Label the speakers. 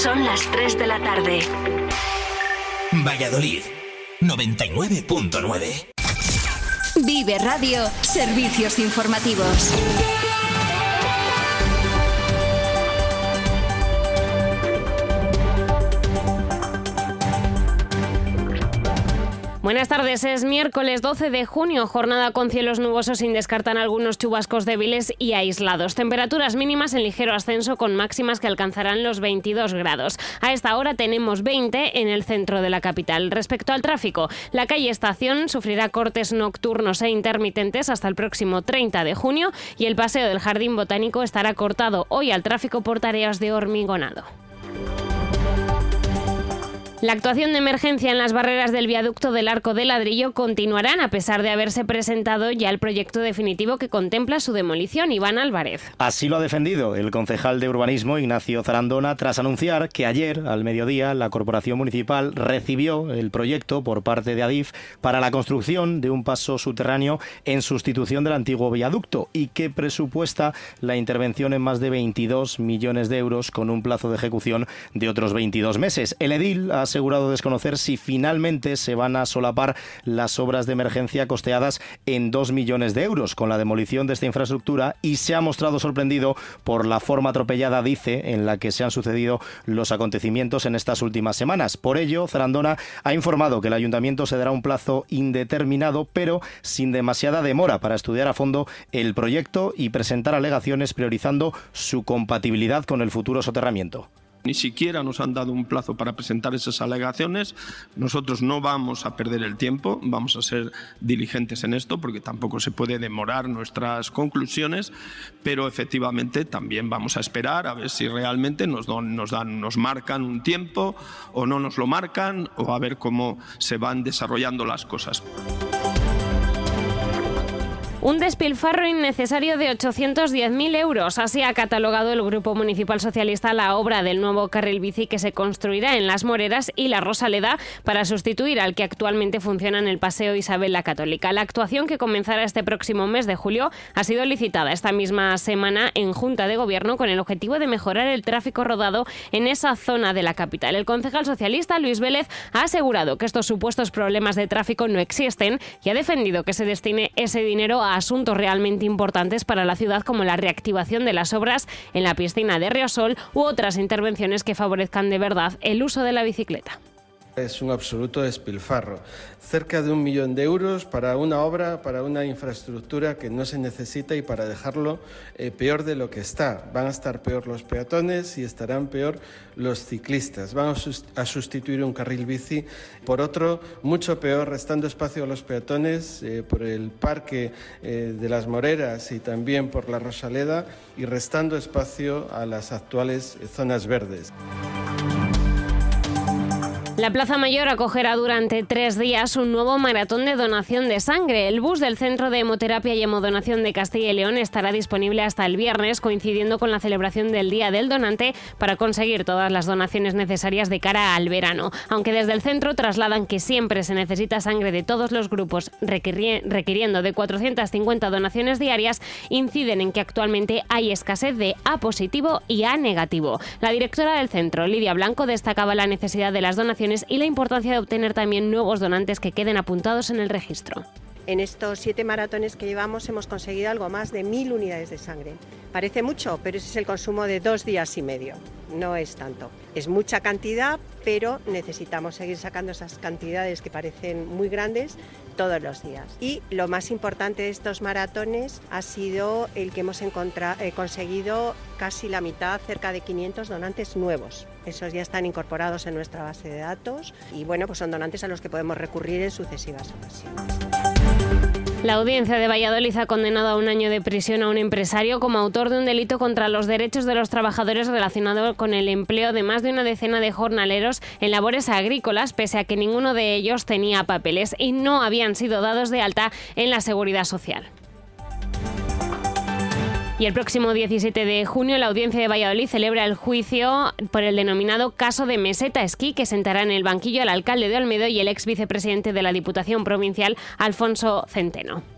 Speaker 1: Son las 3 de la tarde.
Speaker 2: Valladolid, 99.9.
Speaker 3: Vive Radio, servicios informativos.
Speaker 4: Buenas tardes, es miércoles 12 de junio, jornada con cielos nubosos sin descartar algunos chubascos débiles y aislados. Temperaturas mínimas en ligero ascenso con máximas que alcanzarán los 22 grados. A esta hora tenemos 20 en el centro de la capital. Respecto al tráfico, la calle Estación sufrirá cortes nocturnos e intermitentes hasta el próximo 30 de junio y el paseo del Jardín Botánico estará cortado hoy al tráfico por tareas de hormigonado. La actuación de emergencia en las barreras del viaducto del Arco de Ladrillo continuarán a pesar de haberse presentado ya el proyecto definitivo que contempla su demolición. Iván Álvarez.
Speaker 5: Así lo ha defendido el concejal de Urbanismo, Ignacio Zarandona, tras anunciar que ayer, al mediodía, la Corporación Municipal recibió el proyecto por parte de Adif para la construcción de un paso subterráneo en sustitución del antiguo viaducto y que presupuesta la intervención en más de 22 millones de euros con un plazo de ejecución de otros 22 meses. El edil ha asegurado desconocer si finalmente se van a solapar las obras de emergencia costeadas en 2 millones de euros con la demolición de esta infraestructura y se ha mostrado sorprendido por la forma atropellada, dice, en la que se han sucedido los acontecimientos en estas últimas semanas. Por ello, Zarandona ha informado que el ayuntamiento se dará un plazo indeterminado, pero sin demasiada demora, para estudiar a fondo el proyecto y presentar alegaciones priorizando su compatibilidad con el futuro soterramiento.
Speaker 6: Ni siquiera nos han dado un plazo para presentar esas alegaciones. Nosotros no vamos a perder el tiempo, vamos a ser diligentes en esto porque tampoco se puede demorar nuestras conclusiones, pero efectivamente también vamos a esperar a ver si realmente nos marcan un tiempo o no nos lo marcan, o a ver cómo se van desarrollando las cosas.
Speaker 4: Un despilfarro innecesario de 810.000 euros. Así ha catalogado el Grupo Municipal Socialista la obra del nuevo carril bici que se construirá en Las Moreras y la Rosaleda para sustituir al que actualmente funciona en el Paseo Isabel la Católica. La actuación, que comenzará este próximo mes de julio, ha sido licitada esta misma semana en Junta de Gobierno con el objetivo de mejorar el tráfico rodado en esa zona de la capital. El concejal socialista Luis Vélez ha asegurado que estos supuestos problemas de tráfico no existen y ha defendido que se destine ese dinero a asuntos realmente importantes para la ciudad, como la reactivación de las obras en la piscina de Riosol u otras intervenciones que favorezcan de verdad el uso de la bicicleta.
Speaker 7: Es un absoluto despilfarro. Cerca de 1 millón de euros para una obra, para una infraestructura que no se necesita y para dejarlo peor de lo que está. Van a estar peor los peatones y estarán peor los ciclistas. Van a sustituir un carril bici por otro mucho peor, restando espacio a los peatones por el parque de Las Moreras y también por la Rosaleda, y restando espacio a las actuales zonas verdes.
Speaker 4: La Plaza Mayor acogerá durante 3 días un nuevo maratón de donación de sangre. El bus del Centro de Hemoterapia y Hemodonación de Castilla y León estará disponible hasta el viernes, coincidiendo con la celebración del Día del Donante, para conseguir todas las donaciones necesarias de cara al verano. Aunque desde el centro trasladan que siempre se necesita sangre de todos los grupos, requiriendo de 450 donaciones diarias, inciden en que actualmente hay escasez de A positivo y A negativo. La directora del centro, Lidia Blanco, destacaba la necesidad de las donaciones y la importancia de obtener también nuevos donantes que queden apuntados en el registro.
Speaker 8: En estos 7 maratones que llevamos hemos conseguido algo más de 1.000 unidades de sangre. Parece mucho, pero ese es el consumo de 2 días y medio. No es tanto. Es mucha cantidad, pero necesitamos seguir sacando esas cantidades que parecen muy grandes todos los días. Y lo más importante de estos maratones ha sido el que hemos conseguido casi la mitad, cerca de 500 donantes nuevos. Esos ya están incorporados en nuestra base de datos y bueno, pues son donantes a los que podemos recurrir en sucesivas ocasiones.
Speaker 4: La Audiencia de Valladolid ha condenado a 1 año de prisión a un empresario como autor de un delito contra los derechos de los trabajadores relacionado con el empleo de más de una decena de jornaleros en labores agrícolas, pese a que ninguno de ellos tenía papeles y no habían sido dados de alta en la Seguridad Social. Y el próximo 17 de junio la Audiencia de Valladolid celebra el juicio por el denominado caso de Meseta Esquí, que sentará en el banquillo al alcalde de Olmedo y el ex vicepresidente de la Diputación Provincial, Alfonso Centeno.